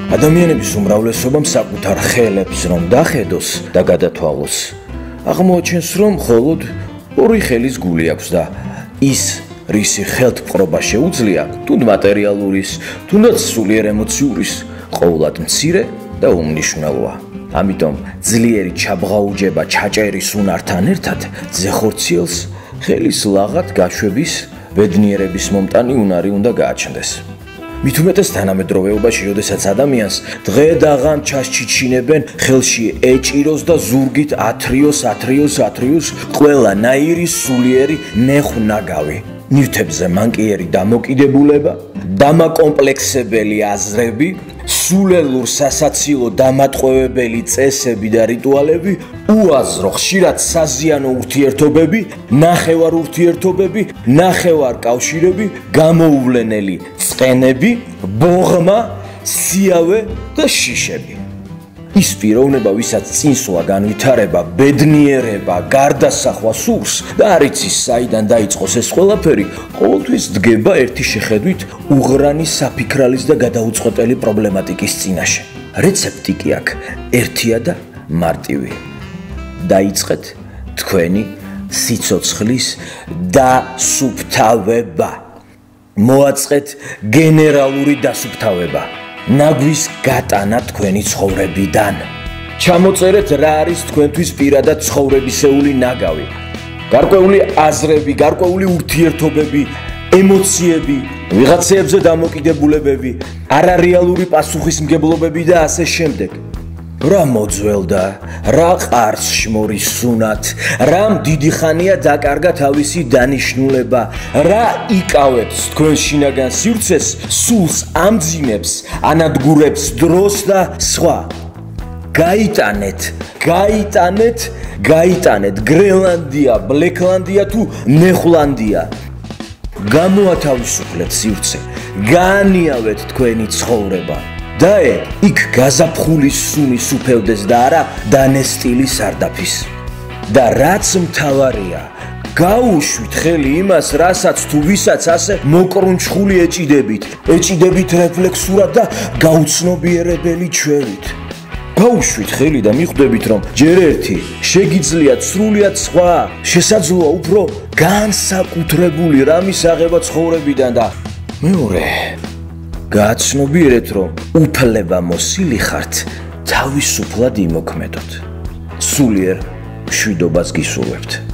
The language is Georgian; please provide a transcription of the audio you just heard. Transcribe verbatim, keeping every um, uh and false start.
ადამიანების უმრავლესობამ საკუთარ ხელებს რომ დახედოს და გადათვალოს, აღმოაჩენს რომ მხოლოდ ორი ხელის გული აქვს და ის რისი ხელთპყრობა შეუძლია, თუნდ მატერიალურის, თუნდაც სულიერ ემოციურის, ყოვლად მცირე და უმნიშვნელოა. ამიტომ ძლიერი ჩაბღაუჯება ჩაჭერის უნართან ერთად ძეხორციელს ხელის ლაღად გაშვების ბედნიერების მომტანი უნარი უნდა გააჩნდეს. მით უმეტეს თანამედროვეობაში, როდესაც ადამიანს დღე და ღამ ჩასჩიჩინებენ, ხელში ეჭიროს და ზურგით ათრიოს, ათრიოს, ათრიოს ყველა ნაირი სულიერი ნეხვ-ნაგავი. ნივთებზე მანკიერი დამოკიდებულება, დამაკომპლექსებელი აზრები, სულელურ სასაცილო დამატყვევებელი წესები და რიტუალები, უაზრო ხშირად საზიანო ურთიერთობები, ნახევარ ურთიერთობები, ნახევარ კავშირები, გამოუვლენელი წყენები, ბოღმა, სიავე და შიშები. ის პიროვნება, ვისაც წინსვლა განვითარება, ბედნიერება, გარდასახვა სურს და არ იცის საიდან დაიწყოს ეს ყველაფერი, ყოველთვის დგება ერთი შეხედვით უღრანი საფიქრალის და გადაუწყვეტელი პრობლემატიკის წინაშე. რეცეპტი კი აქ ერთია და მარტივი. დაიწყეთ თქვენი სიცოცხლის დასუფთავება. მოაწყეთ გენერალური დასუფთავება. ნაგვის გატანა თქვენი ცხოვრებიდან. ჩამოწერეთ რა არის თქვენთვის პირადად ცხოვრებისეული ნაგავი. გარკვეული აზრები, გარკვეული ურთიერთობები, ემოციები, ვიღაცებზე დამოკიდებულებები, არარეალური პასუხისმგებლობები და ასე შემდეგ. რა მოძველდა, რა ყარს შმორის სუნათ, რამ დიდი ხანია დაკარგა თავისი დანიშნულება, რა იკავებს თქვენ შინაგან სივრცეს, სულს ამძიმებს, ანადგურებს დროს და სხვა. გაიტანეთ, გაიტანეთ, გაიტანეთ გრენლანდია, ბლეკლანდია თუ ნეხვლანდია. გამოათავისუფლეთ სივრცე, გაანიავეთ თქვენი ცხოვრება. დაე, იქ გაზაფხულის სუნის უფევდეს და არა დანესტილი სარდაფის. და რაც მთავარია, გაუშვით ხელი იმას, რასაც თუ ვისაც ასე მოკრუნჩხული ეჭიდებით, ეჭიდებით რეფლექსურად და გაუცნობიერებელი ჩვევით. გაუშვით ხელი და მიხვდებით, რომ ჯერ ერთი შეგიძლიათ სრულიად სხვა, შესაძლოა უფრო განსაკუთრებული რამის აღება ცხოვრებიდან და მეორე გააცნობიერეთ, რომ უფლებამოსილი ხართ თავისუფლად იმოქმედოთ. სულიერ მშვიდობას გისურვებთ.